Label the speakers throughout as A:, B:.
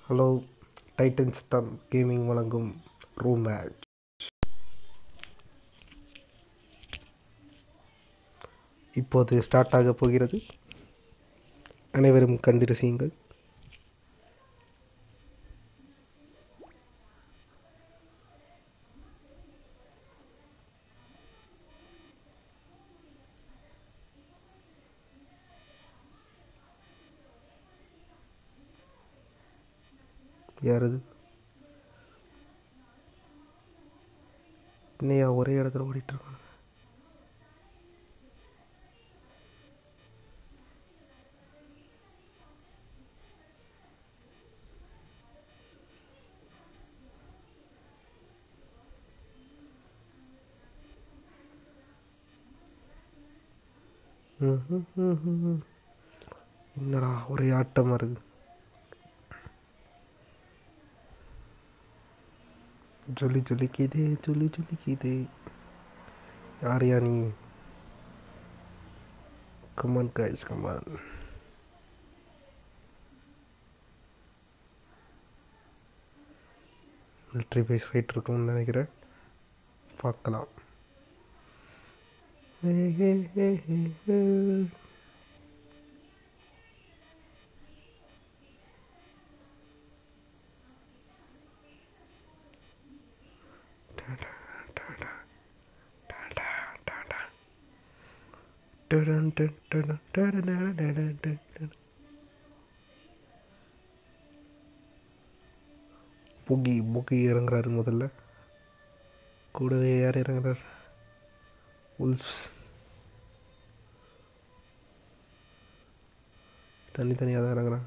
A: Hello, titan star gaming வழங்கும் room match. இப்போது start ஆக போகிறது. அனைவரும் கண்டு ரசியுங்கள். யாரது? இன்னையா ஒரே இடத்துல ஓடிட்டு இருக்காங்க. என்னடா ஒரே ஆட்டமாக இருக்கு. ஜொலிக்குதே. யாரையா நீ? Come on guys, come on. Military base fight இருக்கும்னு நினைக்கிறேன். பார்க்கலாம். புகி இறங்குறாரு முதல்ல. கூடவே யார் இறங்குறாரு? உல்ஃப்ஸ். தனித்தனியாக தான் இறங்குறாங்க.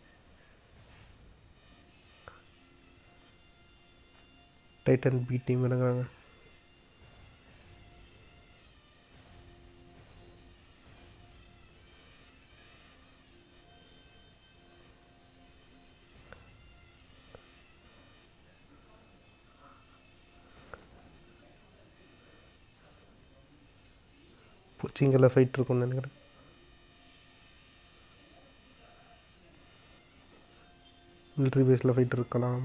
A: டைட்டன் பி டீம் இறங்குறாங்க. பூச்சிங்களில் ஃபைட் இருக்கும்னு நினைக்கிறேன். மிலிட்ரி பேஸில் ஃபைட் இருக்கலாம்.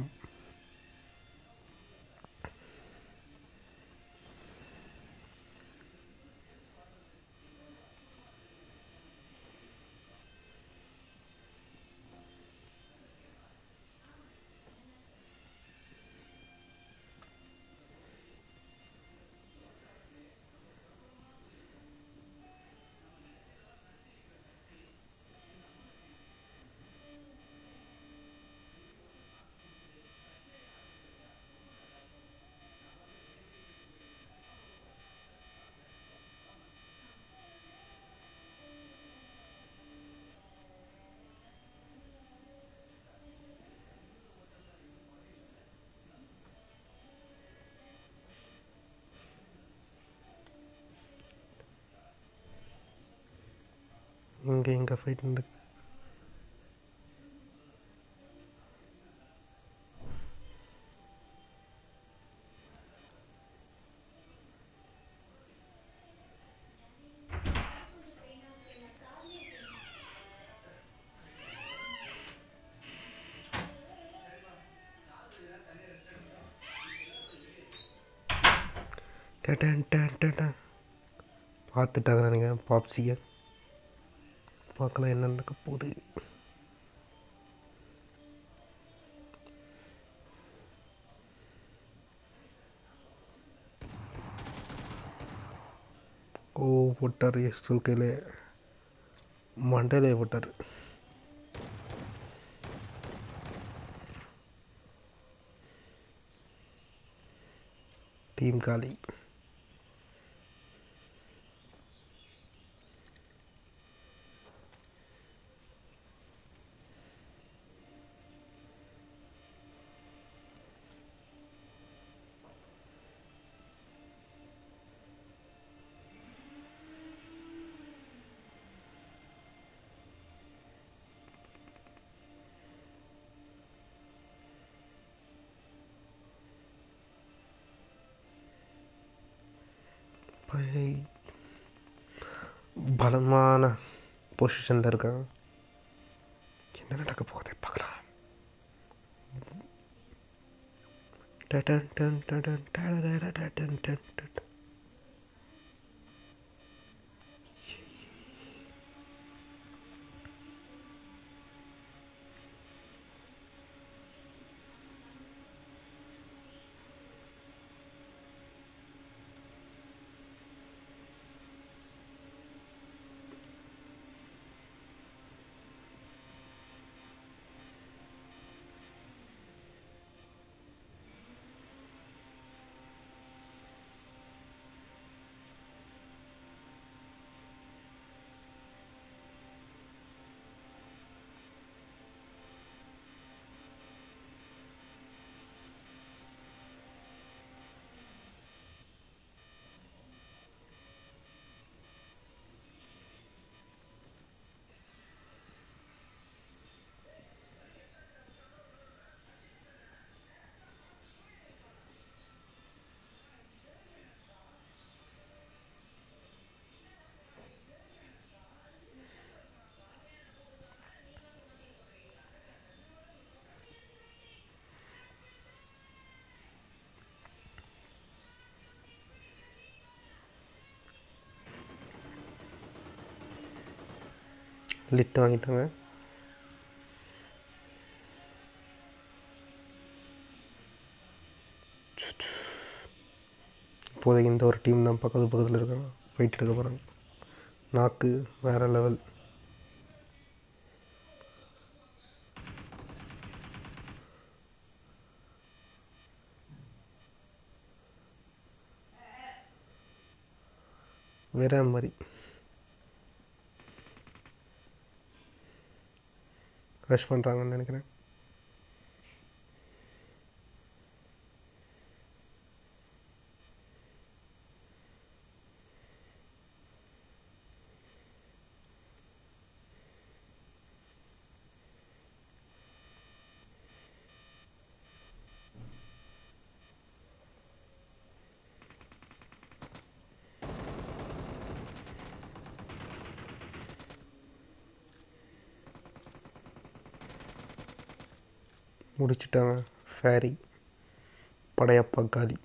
A: இங்கே ஃபைட் நடக்கு. பார்த்துட்டாங்க நினைக்கிறேன் பாப்சியை. பார்க்கலாம் என்ன நடக்க போகுது. போட்டார். சுல்கையில் மண்டையிலே போட்டார். டீம் காலி. பலமான பொசிஷனில் இருக்காங்க. என்ன நடக்க போகுது பார்க்கலாம். லிட் வாங்கிட்டாங்க. இப்போதைக்கு இந்த ஒரு டீம் தான் பக்கத்தில் இருக்காங்க, ஃபைட் எடுக்க போகிறாங்க. நாக்கு வேறு லெவல். வேற மாதிரி ரஷ் பண்ணுறாங்கன்னு நினைக்கிறேன். முடிச்சிட்டாங்க. ஃபேரி படையப்பா காலி.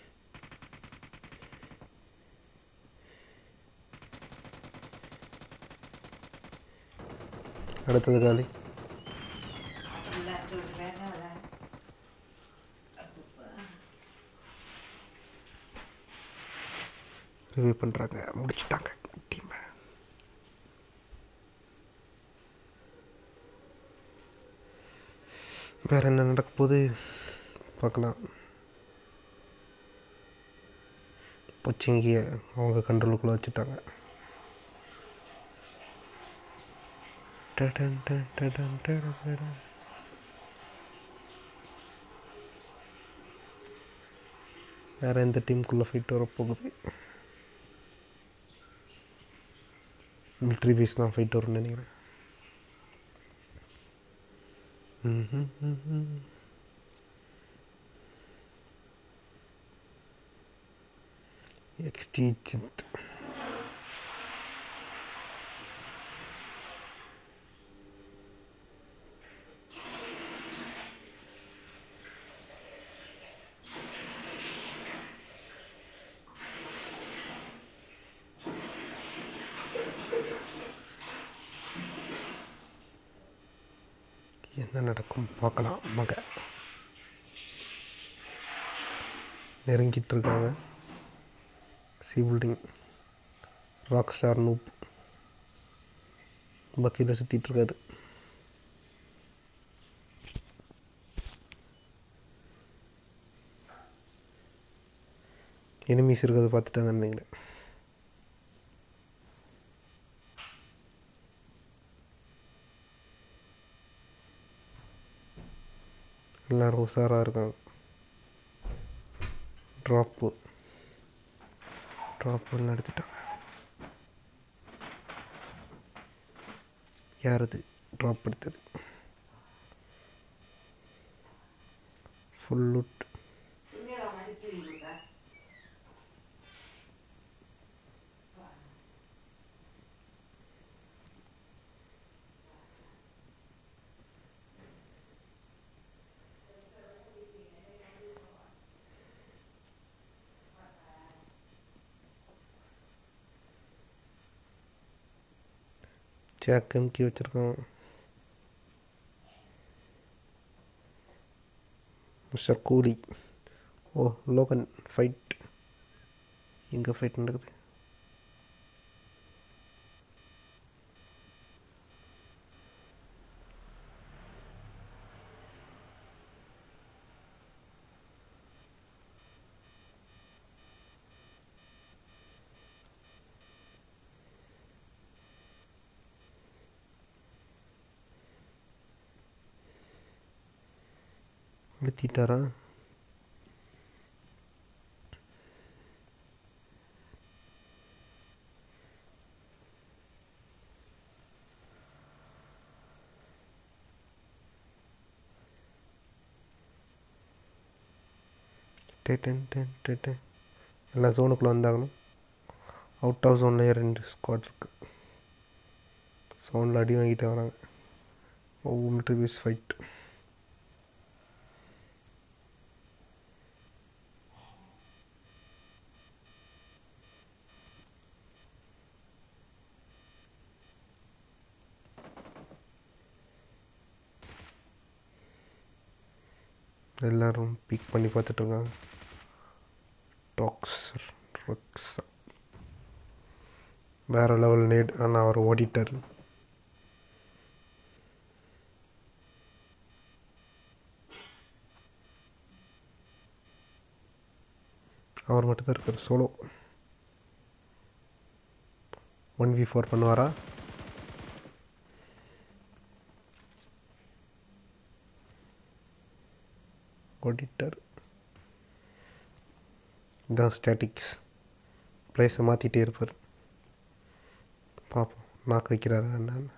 A: அடுத்தது காலி. ரிவ்யூ பண்ணுறாங்க. முடிச்சிட்டாங்க டீம். வேறு என்ன நடக்க போகுது பார்க்கலாம். பொச்சிங்கிய அவங்க கண்ட்ரோலுக்குள்ளே வச்சுட்டாங்க. வேறு எந்த டீமுக்குள்ளே ஃபைட் வரப்போகுது? மிலிட்ரி பேஸ் தான் ஃபைட் வரும்னு நினைக்கிறேன். எக்ஸ்டீஜித் என்ன நடக்கும் பார்க்கலாம். நெருங்கிட்டு இருக்காங்க. C building rock star noob பக்கியில் சுற்றிட்டு இருக்காரு. எனிமீஸ் இருக்கிறத பார்த்துட்டாங்கன்னு நினைக்கிறேன். எல்லோரும் உஷாராக இருக்காங்க. ட்ராப்பு ஒன்று எடுத்துட்டாங்க. யார் அது ட்ராப் எடுத்தது? Full loot. ஜாக் எம்கி வச்சுருக்கான். மிஸ்டர் கூலி. Oh Logan fight. எங்கே ஃபைட் நடக்குது? அழுத்திட்டாரா? எல்லாம் ஜோனுக்குள்ளே வந்தாகணும். அவுட் ஆஃப் ஜோன்லேயே 2 ஸ்குவாட் இருக்குது. சவுண்டில் அடி வாங்கிட்டு வராங்க. Oh military base fight. எல்லோரும் பிக் பண்ணி பார்த்துட்ருக்காங்க. டாக்ஸ் வேறு லெவல் நேட். ஆனால் அவர் ஓடிட்டார். அவர் மட்டும்தான் இருக்கார் சோலோ. 1v4 பண்ணுவாரா? ஓடிட்டார். இதான் ஸ்டாட்டிக்ஸ். ப்ளேஸை மாற்றிட்டே இருப்பார். பார்ப்போம் நாக்கு வைக்கிறாரு என்னன்னு.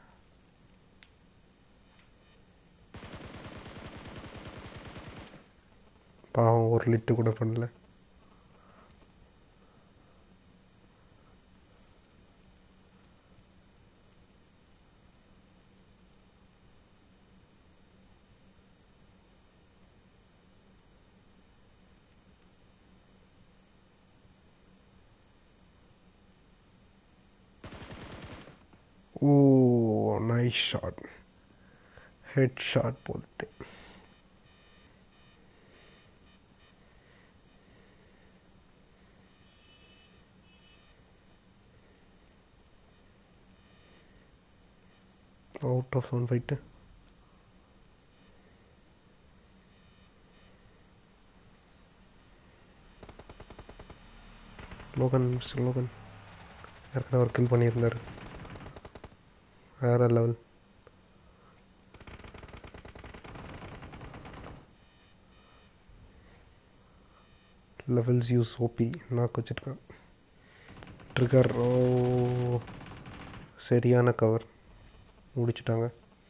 A: பாவம் ஒரு லிட்டு கூட பண்ணல. Oh nice shot. Head shot बोलते. out of zone fight. Logan ஏற்கனவே ஒரு கில் பண்ணியிருந்தார். வேறு லெவல். லெவல்ஸ் யூஸ் ஓபி நாக்கு வச்சுருக்கான். ட்ரிகர். ஓ சரியான கவர் முடிச்சுட்டாங்க.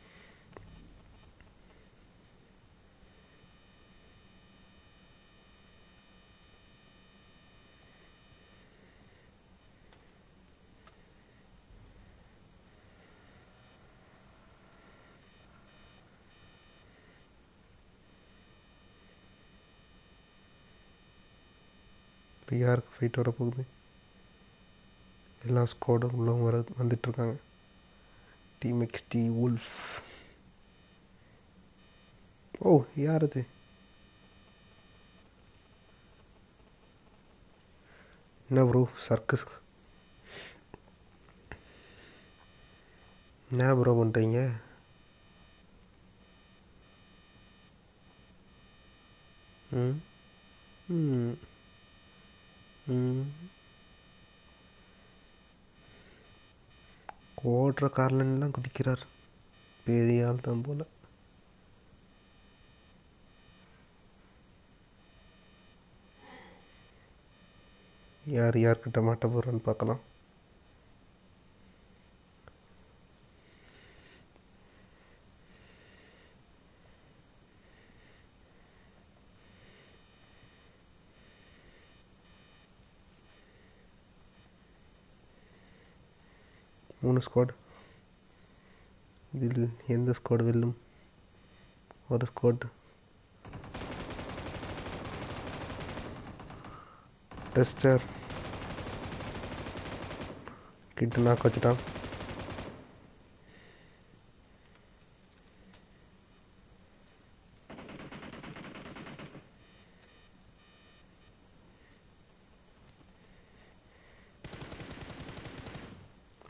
A: இப்போ யாருக்கு ஃபைட் வர போகுது? எல்லா ஸ்குவாடும் உள்ளவங்க வந்துட்டுருக்காங்க. Team XT wolf. ஓ யார் அது? என்ன ப்ரோ சர்க்கஸ்? என்ன ப்ரோ பண்ணுறீங்க? ம் ம் ஓடுற கார்லெலாம் குதிக்கிறார். பெரிய ஆள் தான் போல். யார்கிட்ட மாட்ட போகிறான்னு பார்க்கலாம். மூணு ஸ்குவாட். இதில் எந்த ஸ்குவாட் வெல்லும்? ஒரு ஸ்குவாட் டெஸ்டர் கிட்ட நாக்கு வச்சுட்டான்.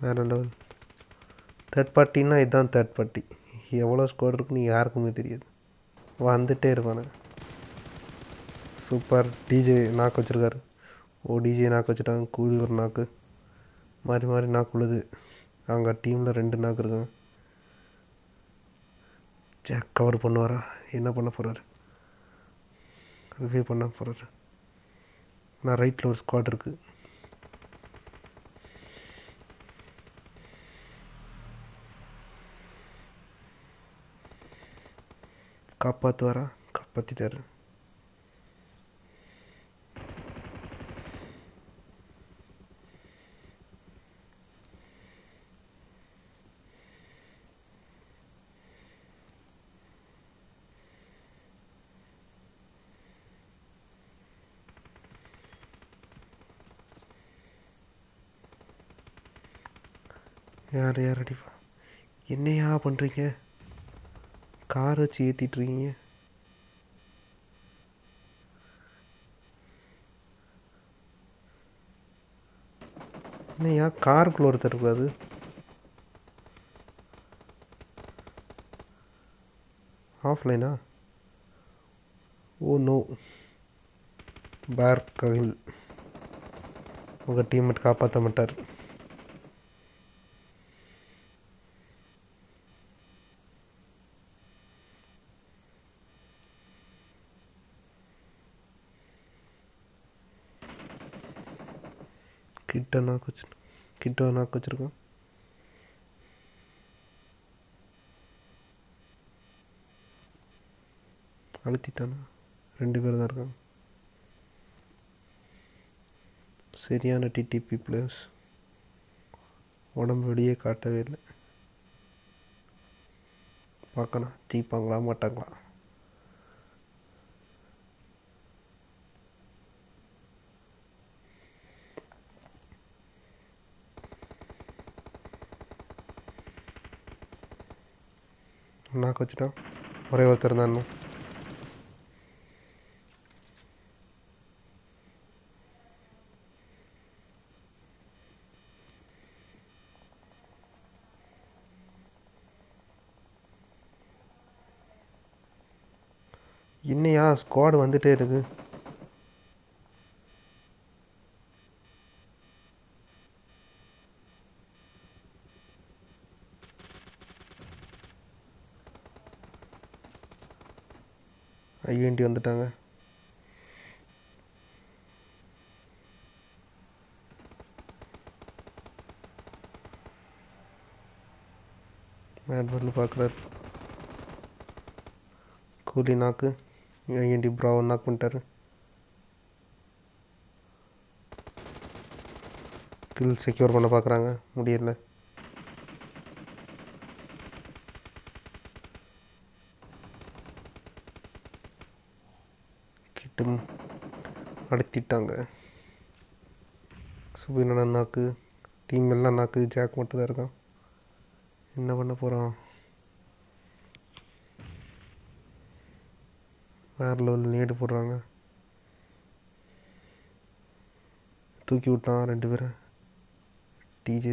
A: வேறு லெவல். தேர்ட் பார்ட்டின்னா இதுதான் தேர்ட் பார்ட்டி. எவ்வளோ ஸ்குவாட் இருக்குன்னு யாருக்குமே தெரியாது, வந்துட்டே இருப்பானுங்க. சூப்பர். டிஜே நாக்கு வச்சுருக்காரு. ஓ டிஜே நாக்கு வச்சுட்டாங்க. கூலி ஒரு நாக்கு மாறி மாறி நாக்கு உள்ளது. அங்கே டீமில் 2 நாக்கு இருக்காங்க. ஜாக் கவர் பண்ணுவாரா? என்ன பண்ண போகிறாரு? ரிவ்யூ பண்ண போகிறாரு. நான் ரைட்டில் ஒரு ஸ்குவாட் இருக்குது. காப்பாற்றுவாரா? காப்பாற்றிட்டாரு. யார் அடிப்பா? என்னையா பண்ணுறீங்க? கார் வச்சு ஏற்றிட்டுருக்கீங்க. என்னையா காருக்குள்ளே ஒருத்தர் இருக்காது? ஆஃப்லைனா? Oh no. பேர் ககில் உங்கள் டீம்மேட் காப்பாற்ற மாட்டார். கிட்ட நாக்கு வச்சுருக்கோம். அழுத்திட்டானா? 2 பேர் தான் இருக்காங்க. சரியான டிடிபி பிளேயர்ஸ். உடம்பு வெளியே காட்டவே இல்லை. பார்க்கலாம் ஜெயிப்பாங்களா மாட்டாங்களா. நாக்கு வச்சுட்டான். ஒரே ஒருத்தர் தான் இன்னும். இன்னையா ஸ்குவாடு வந்துட்டே இருக்கு. ஐஎன்டி வந்துட்டாங்க. மேட் பண்ணி பார்க்குறாரு. கூலி நாக்கு. ஐஎன்டி ப்ராவோ நாக் பண்ணிட்டாரு. கில் செக்யூர் பண்ண பார்க்குறாங்க, முடியல. கிட்டும் அடித்திட்டாங்க. சுபினோட நாக்கு. டீம் எல்லாம் நாக்கு. ஜாக் மட்டும் தான் இருக்கான். என்ன பண்ண போகிறான்? வேறு லெவலில் நேடு போடுறாங்க. தூக்கி விட்டான் 2 பேரை. டிஜே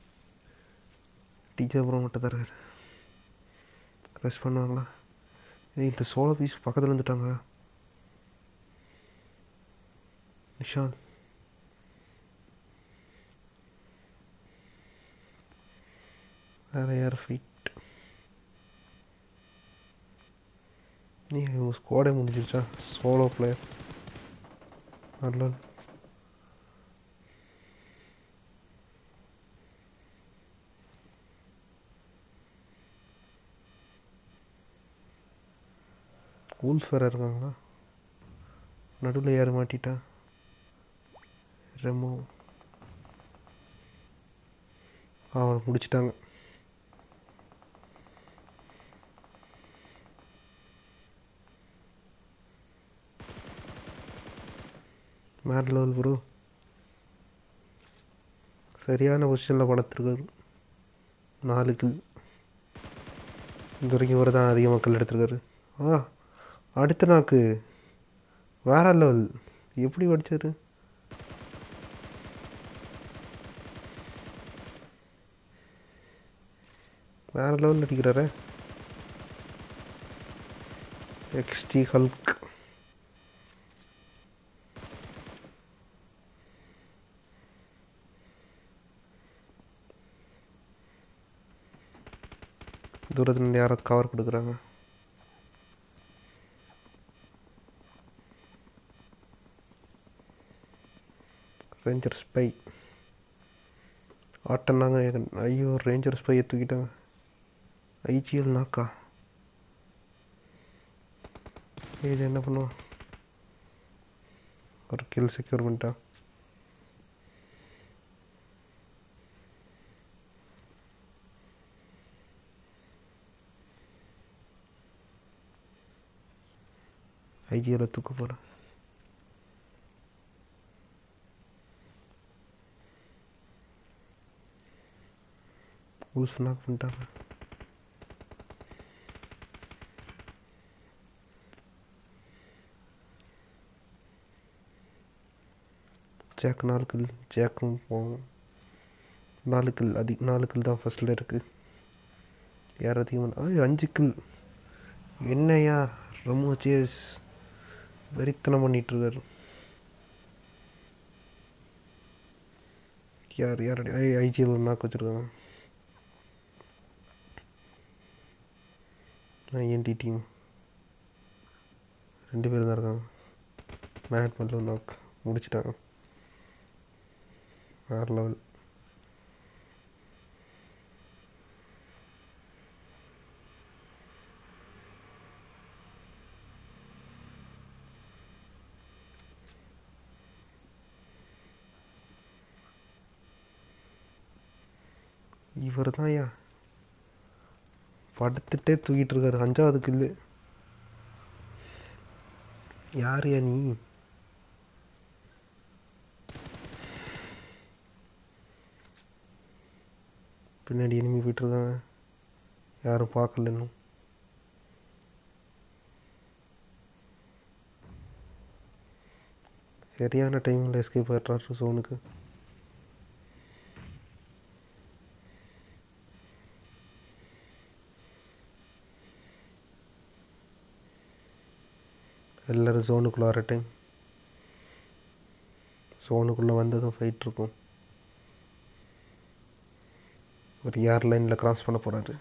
A: அப்புறம் மட்டும் தராரு. க்ரஷ் பண்ணுவாங்களா? இந்த சோலோ பீஸ் பக்கத்தில் வந்துட்டாங்க. நிஷான் வேறு யார் ஃபைட்? நீங்கள் உங்கள் ஸ்குவாடே முடிஞ்சிருச்சா? Solo player. நல்ல ஊல்ஸ் வேறு இருக்காங்களா? நடுவில் யார் மாட்டிட்டா? ரெமோ. அவனை முடிச்சிட்டாங்க. Mad level bro. சரியான பொசிஷனில் படுத்துருக்காரு. 4 கில். இது வரைக்கும் இவர் தான் அதிக மக்கள் எடுத்திருக்காரு. அடுத்த நாக்கு வேற லெவல். எப்படி படித்தார்? வேறு லெவலில் அடிக்கிறாரு. XT Hulk. தூரத்துலேருந்து யாரோ கவர் கொடுக்குறாங்க. ரேஞ்சர் ஸ்பை ஆட்டம்னாங்க. ஐயோ, ரேஞ்சர் ஸ்பையை தூக்கிட்டாங்க. ஐஜிஎல் நாக்கா. இது என்ன பண்ணுவோம்? ஒரு கில் செக்யூர் பண்ணிட்டான். ஐஜிஎல் தூக்க போகிறேன். ஊஸ் நாக் பண்ணிட்டாங்க. Jack 4 kill. ஜாக்கும் போகும். 4 கில். 4 கில் தான் ஃபர்ஸ்டில் இருக்குது. யார் அதிகமாக? 5 கில். என்னையா ரொம்ப சேஸ் வெறித்தனம் பண்ணிகிட்ருக்காரு. யார் ஐஜிஎல் ஒரு நாக்கு வச்சுருக்காங்க. ஐஎன்டி டீம் 2 பேர் தான் இருக்காங்க. மேனேஜ்மெண்ட்டில் ஒரு நாக்கு முடிச்சிட்டாங்க. வேறு லெவல். இவர் தான் ஐயா படுத்துட்டே தூக்கிட்டு இருக்காரு. 5வது கில்லு. யாரையா நீ? பின்னாடி எனிமி போயிட்டுருக்காங்க. யாரும் பார்க்கல இன்னும். சரியான டைமில் எஸ்கேப் ஆகிட்றாரு ஜோனுக்கு. எல்லோரும் ஜோனுக்குள்ளே வர டைம். ஜோனுக்குள்ளே வந்ததும் ஃபைட் இருக்கும். ஒரு ஏர் லைனில் கிராஸ் பண்ண போகிறாரு.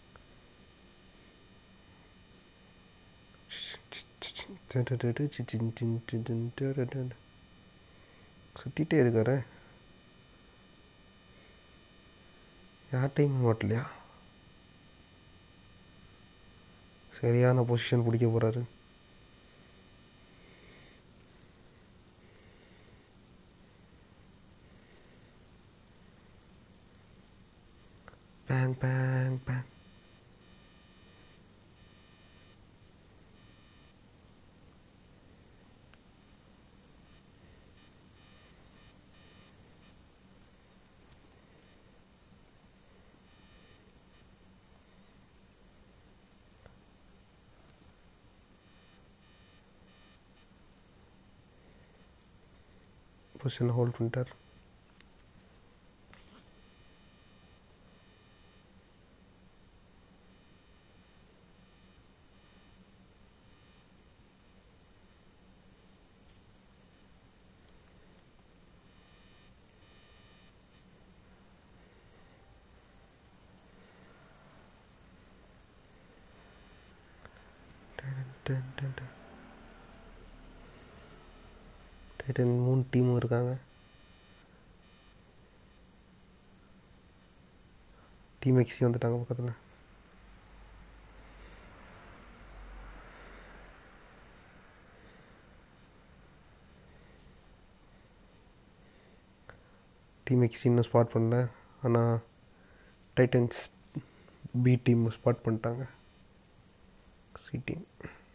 A: சுற்றிட்டே இருக்காரு. யார் டைம் ஓட்டலையா? சரியான பொசிஷன் பிடிக்க போகிறாரு. Bang bang bang. பொசிஷனை ஹோல்ட் பண்ணிட்டார். டைட்டன் 3 டீமும் இருக்காங்க. டீம் எக்ஸி வந்துட்டாங்க பக்கத்தில். டீம் எக்ஸி இன்னும் ஸ்பாட் பண்ணல. ஆனால் டைட்டன்ஸ் பி டீம் ஸ்பாட் பண்ணிட்டாங்க. C team.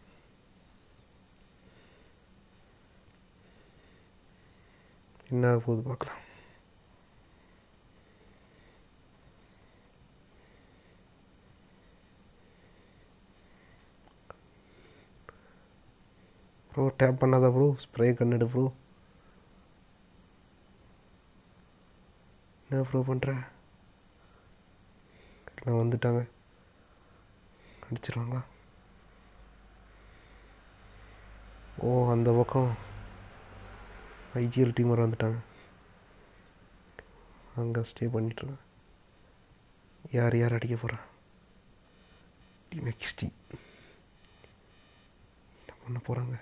A: என்ன ஆக போகுது பார்க்கலாம். ப்ரோ டேப் பண்ணாதா ப்ரோ? ஸ்ப்ரே கண்ணெடு ப்ரோ. என்ன ப்ரோ பண்ணுற? நான் வந்துட்டாங்க. அடிச்சிருவாங்களா? ஓ, அந்த பக்கம் ஐஜிஎல் டீம் வர வந்துட்டாங்க. அங்கே ஸ்டே பண்ணிட்டுருக்கேன். யார் யார் அடிக்க போகிறா? டீம் எக்ஸ்டி என்ன பண்ண போகிறாங்க?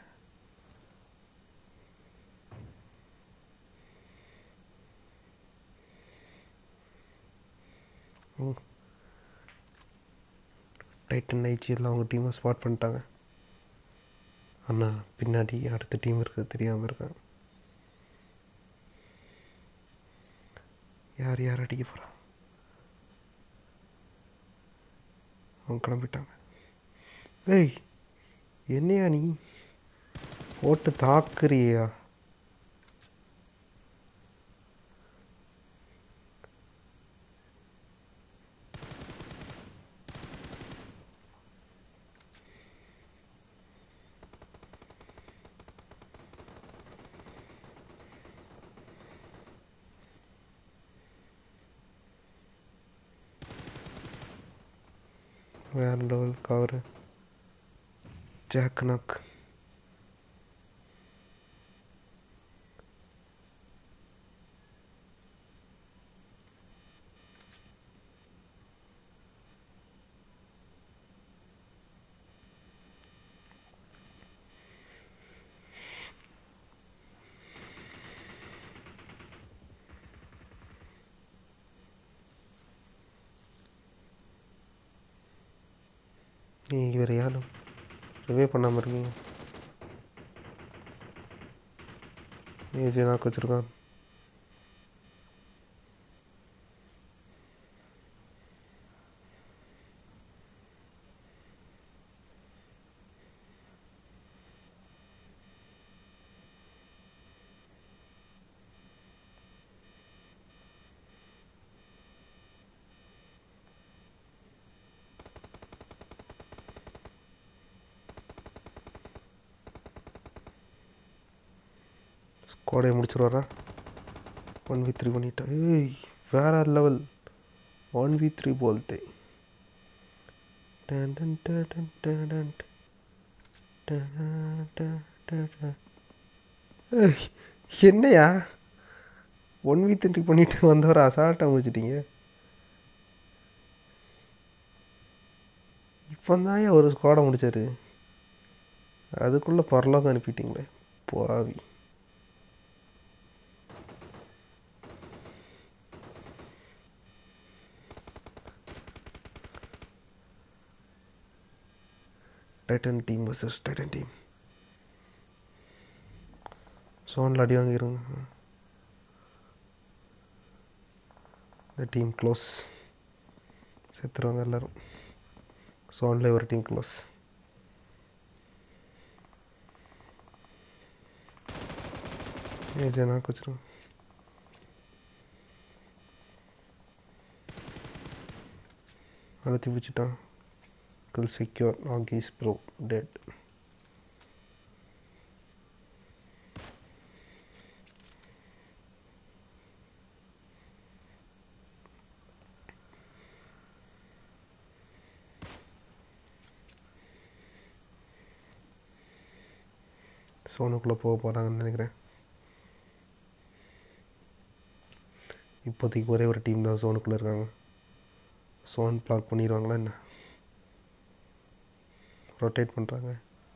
A: டைட்டன் ஐஜிஎல் அவங்க டீமை ஸ்பாட் பண்ணிட்டாங்க. அண்ணா பின்னாடி அடுத்த டீம் இருக்கிறது தெரியாமல் இருக்காங்க. யார் யார் அடிக்க போகிறா? அவங்க கிளம்பிட்டாங்க. ஏய், என்னையா நீ போட்டு தாக்குறியா? வேறு லெவல் கவர். Jack knock. நீங்கள் வேறு யாரும் ரிவே பண்ணாமல் இருக்கீங்க. ஏஜே நாக்கு வச்சுருக்கான். ஸ்குவாடை முடிச்சிருவாரா? 1v3 பண்ணிட்டேன். ஏய், வேற லெவல் 1v3 போல்தே. ஏய், என்னையா 1v3 பண்ணிட்டு வந்தவரை அசால்ட்டாக முடிச்சிட்டீங்க. இப்போ தான் ஒரு ஸ்குவாடை முடிச்சாரு, அதுக்குள்ளே பரலோகம் அனுப்பிட்டீங்களே பாவி. Titan team versus Titan team. சோனில் அடி வாங்கிடுங்க. இந்த டீம் க்ளோஸ், செத்துருவாங்க எல்லோரும். சோனில் ஒரு டீம் க்ளோஸ். ஏஜே நாக்கு வச்சிருங்க. அழுத்தி பிடிச்சிட்டான். Kill secure. Nog is pro dead. சோனுக்குள்ளே போக போகிறாங்கன்னு நினைக்கிறேன். இப்போதைக்கு ஒரே ஒரு டீம் தான் சோனுக்குள்ளே இருக்காங்க. சோன் பிளாக் பண்ணிடுவாங்களா என்ன? ரொட்டேட் பண்ணுறாங்க.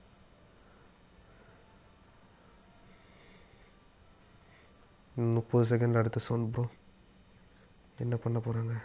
A: இன்னும் 30 செகண்ட் அடுத்த சோன் ப்ரோ. என்ன பண்ண போகிறாங்க?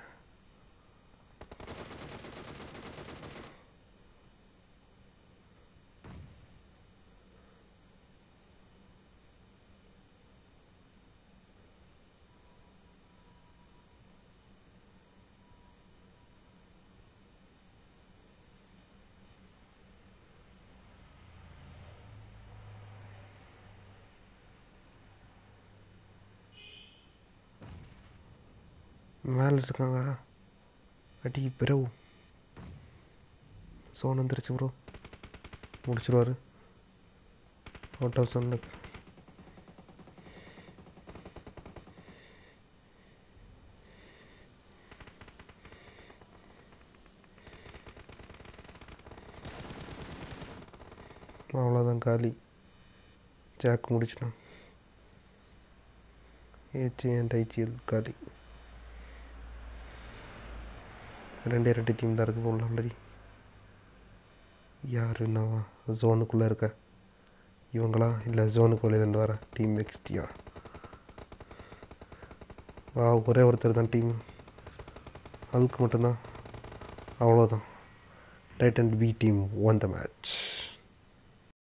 A: மேலே இருக்காங்க. அடி ப்ரோ. சோன் வந்துருச்சு ப்ரோ. முடிச்சிருவார். Out of zone. அவ்வளோதான் காலி. ஜாக் முடிச்சிட்டான். ஏச்சி அண்ட் ஐச்சிஎல் காலி. ரெண்டு டீம் தான் இருக்குது போல ஆல்ரெடி. யார் என்னவா ஜோனுக்குள்ளே இருக்க இவங்களா இல்லை ஜோனுக்குள்ளேருந்து வர டீம் எக்ஸ்டியா? ஒரே ஒருத்தர் தான் டீம், அதுக்கு மட்டும்தான். அவ்வளோதான். Titan B team won the match.